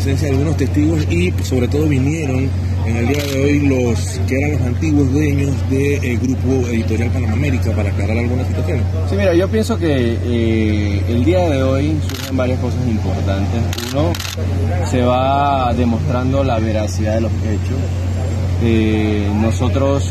presencia de algunos testigos y sobre todo vinieron en el día de hoy los que eran los antiguos dueños del grupo editorial Panamérica para aclarar algunas situaciones. Sí, mira, yo pienso que el día de hoy surgen varias cosas importantes. Uno, se va demostrando la veracidad de los hechos. Nosotros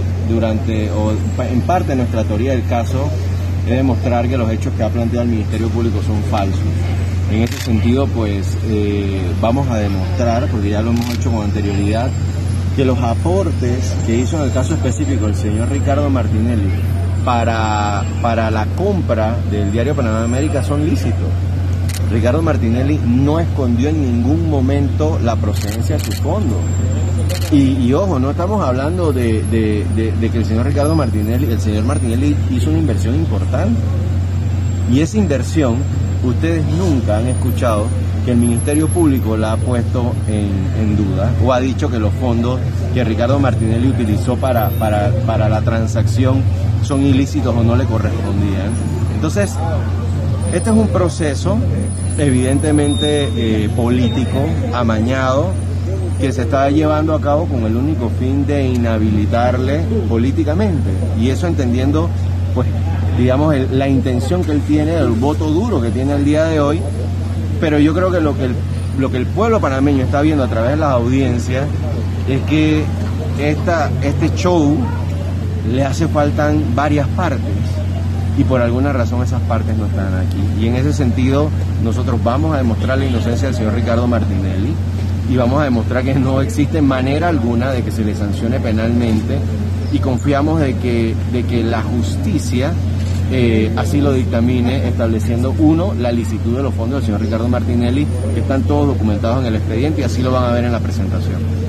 en parte de nuestra teoría del caso es demostrar que los hechos que ha planteado el Ministerio Público son falsos. En ese sentido, pues vamos a demostrar, porque ya lo hemos hecho con anterioridad, que los aportes que hizo en el caso específico el señor Ricardo Martinelli para la compra del diario Panamérica son lícitos. Ricardo Martinelli no escondió en ningún momento la procedencia de sus fondos. Y ojo, no estamos hablando de que el señor Martinelli hizo una inversión importante. Y esa inversión, ustedes nunca han escuchado que el Ministerio Público la ha puesto en duda o ha dicho que los fondos que Ricardo Martinelli utilizó para la transacción son ilícitos o no le correspondían. Entonces, este es un proceso evidentemente político, amañado, que se está llevando a cabo con el único fin de inhabilitarle políticamente, y eso entendiendo, pues, digamos, la intención que él tiene, el voto duro que tiene el día de hoy. Pero yo creo que lo que el pueblo panameño está viendo a través de las audiencias es que este show le hace faltan varias partes, y por alguna razón esas partes no están aquí. Y en ese sentido nosotros vamos a demostrar la inocencia del señor Ricardo Martinelli y vamos a demostrar que no existe manera alguna de que se le sancione penalmente, y confiamos de que la justicia así lo dictamine, estableciendo, uno, la licitud de los fondos del señor Ricardo Martinelli, que están todos documentados en el expediente, y así lo van a ver en la presentación.